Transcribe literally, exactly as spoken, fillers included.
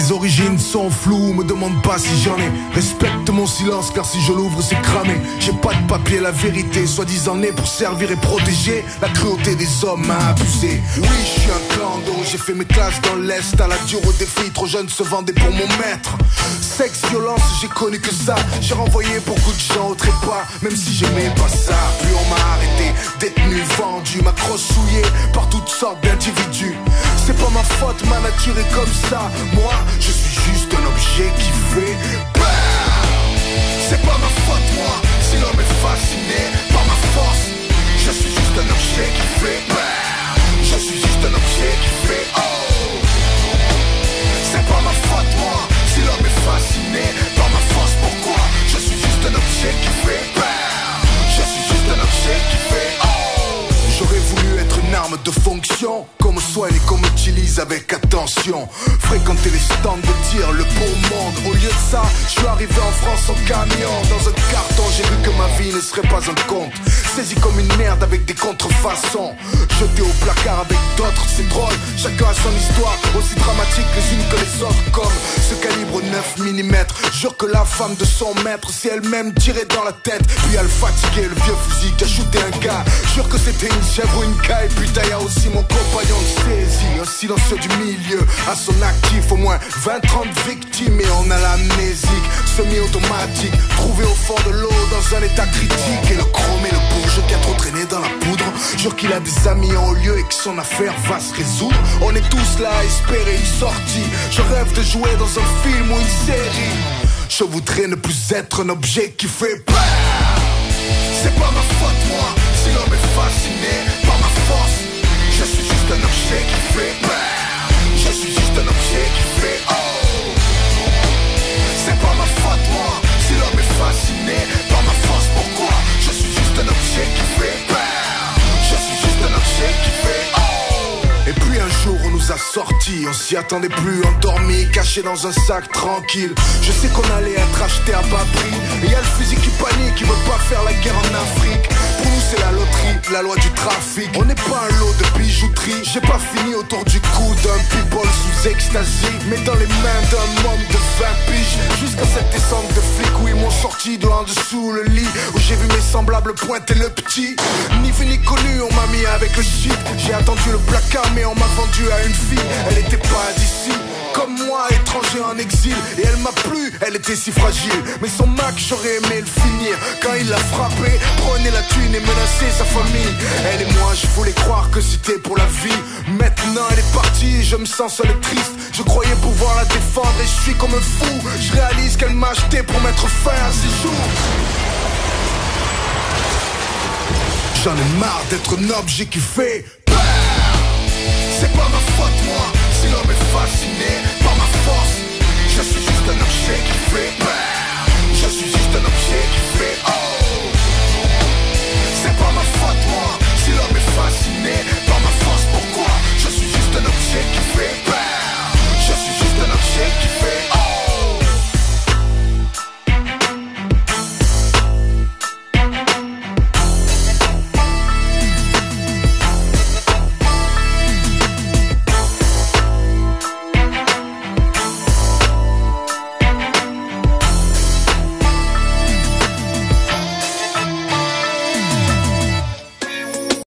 Mes origines sont floues, me demande pas si j'en ai. Respecte mon silence car si je l'ouvre c'est cramé. J'ai pas de papier, la vérité soi-disant né pour servir et protéger. La cruauté des hommes m'a abusé. Oui je suis un clando, j'ai fait mes classes dans l'Est. À la dure aux défis, trop jeune se vendait pour mon maître. Sexe, violence, j'ai connu que ça. J'ai renvoyé beaucoup de gens au trépas, même si j'aimais pas ça. Puis on m'a arrêté, détenu, vendu, ma crosse souillée par toutes sortes d'individus. C'est pas ma faute, ma nature est comme ça. Moi, je suis juste un objet qui fait peur. C'est pas ma faute, moi, si l'homme est fasciné par ma force. Je suis juste un objet qui fait peur. Je suis juste un objet qui fait oh. C'est pas ma faute, moi, si l'homme est fasciné par ma force. Pourquoi? Je suis juste un objet qui fait peur. Je suis juste un objet qui fait oh. J'aurais voulu être une arme de fonction, qu'on me soigne et qu'on m'utilise avec attention. Fréquenter les stands de tir, le beau monde. Au lieu de ça, je suis arrivé en France en camion. Dans un carton, j'ai vu que ma vie ne serait pas un conte. Saisi comme une merde avec des contrefaçons. Jeté au placard avec d'autres, c'est drôle. Chacun a son histoire, aussi dramatique les unes que les autres. Comme ce calibre neuf millimètres. Jure que la femme de son maître, si elle-même tirait dans la tête. Puis elle fatiguait le vieux fusil qui a shooté un gars. Jure que c'était une chèvre ou une caille. Putain y'a aussi mon compagnon de saisie. Un silencieux du milieu, à son actif au moins vingt trente victimes. Et on a l'amnésique, semi-automatique. Trouvé au fond de l'eau dans un état critique. Et le chrome et le bourge qui a trop traîné dans la poudre. Jure qu'il a des amis en haut lieu et que son affaire va se résoudre. On est tous là à espérer une sortie. Je rêve de jouer dans un film ou une série. Je voudrais ne plus être un objet qui fait peur. C'est pas ma faute moi, si l'homme est fasciné par ma force. Je suis juste un objet qui fait peur. Je suis juste un objet qui fait oh. C'est pas ma faute moi, si l'homme est fasciné par ma force. Pourquoi? Je suis juste un objet qui fait peur. Je suis juste un objet qui fait oh. Et puis un jour on nous a sortis, on s'y attendait plus, endormis, cachés dans un sac tranquille. Je sais qu'on allait être acheté à bas prix. Et y'a le fusil qui panique, qui veut pas faire la guerre en Afrique. Pour nous c'est la loterie, la loi du trafic. On n'est pas un lot de bijouterie. J'ai pas fini autour du cou d'un people sous ecstasy, mais dans les mains d'un môme de vingt piges. Jusqu'à cette descente de flics où ils m'ont sorti de en dessous le lit, où j'ai vu mes semblables pointer le petit. Ni vu ni connu, on m'a mis avec le shit. J'ai attendu le placard mais on m'a vendu à une fille. Elle était pas d'ici, comme moi, étranger en exil. Et elle m'a plu, elle était si fragile. Mais son Mac, j'aurais aimé le finir. Quand il l'a frappé, prenait la thune et menaçait sa famille. Elle et moi, je voulais croire que c'était pour la vie. Maintenant elle est partie et je me sens seul et triste. Je croyais pouvoir la défendre et je suis comme un fou. Je réalise qu'elle m'a acheté pour mettre fin à ses jours. J'en ai marre d'être un objet qui fait peur. C'est pas ma faute moi, si l'homme est fasciné par ma force. Je suis juste un objet qui fait peur. Je suis juste un objet qui fait